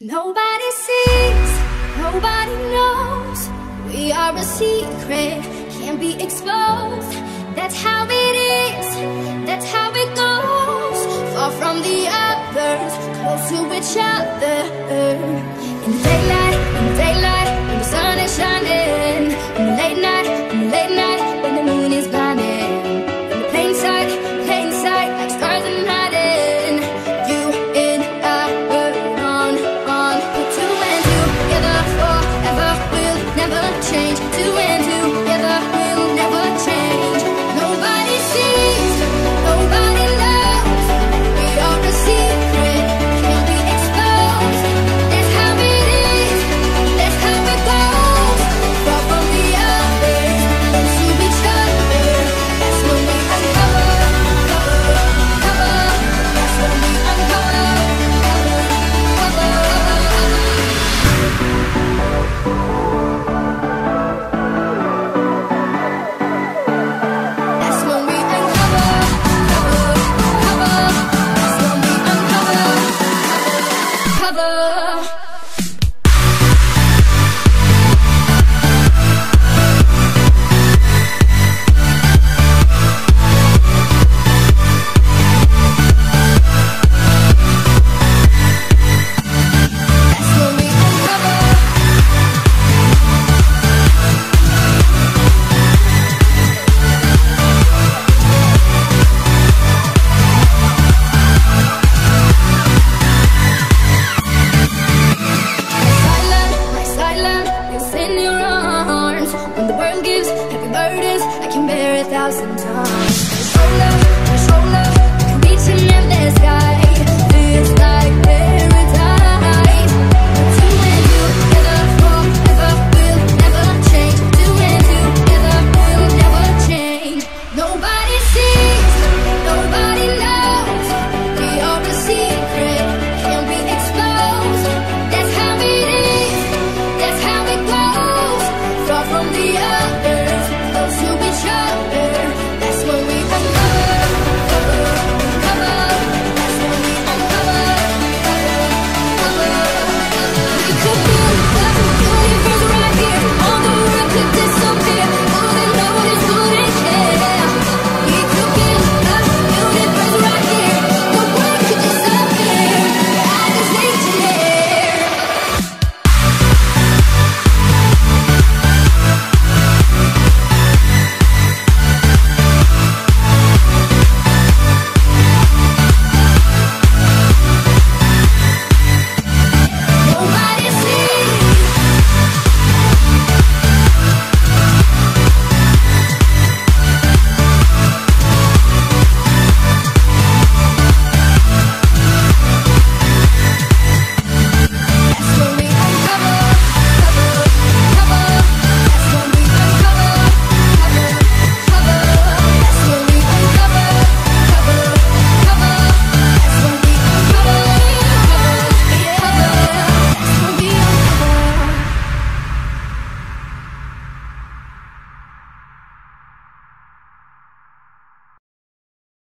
Nobody sees, nobody knows. We are a secret, can't be exposed. That's how it is, that's how it goes. Far from the others, close to each other. In the daylight, when the sun is shining. In the late night, when the moon is blinding. In the plain sight, like stars in hiding. You and I were on. Put two and two together forever. We'll never change. Two and two together, we'll never change. Nobody sees, nobody knows. We are a secret, can't be exposed. That's how it is, that's how it goes. Far from the others, close to each other. That's when we uncover. That's when we uncover. That's when we uncover. That's when we uncover. Cover. In your arms, when the world gives heavy burdens, I can bear 1,000 times.